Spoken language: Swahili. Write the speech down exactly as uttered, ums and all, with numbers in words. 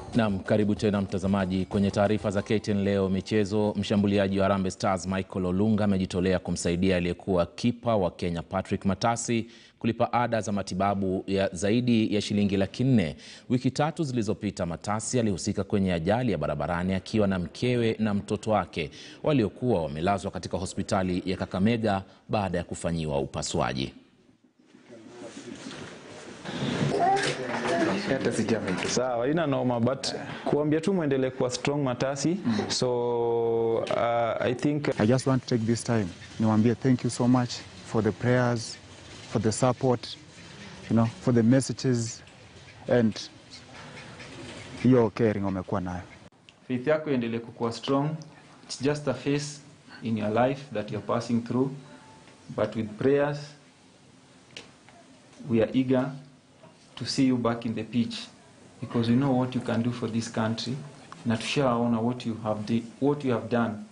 Naam, karibu tena mtazamaji kwenye taarifa za K T N leo michezo. Mshambuliaji wa Harambee Stars Michael Olunga amejitolea kumsaidia aliyekuwa kipa wa Kenya Patrick Matasi kulipa ada za matibabu ya zaidi ya shilingi laki nne. Wiki tatu zilizopita Matasi alihusika kwenye ajali ya barabarani akiwa na mkewe na mtoto wake waliokuwa wamelazwa katika hospitali ya Kakamega baada ya kufanyiwa upasuaji. Sawa, ina noma, but kuambia tu muendelee kuwa strong Matasi. So uh, I think I just want to take this time niwaambie thank you so much for the prayers, for the support, you know, for the messages and your caring umekuwa nayo. faith yako iendelee kuwa strong. It's just a phase in your life that you're passing through, but with prayers we are eager to see you back in the pitch, because we know what you can do for this country. Na tushaona what you have what you have done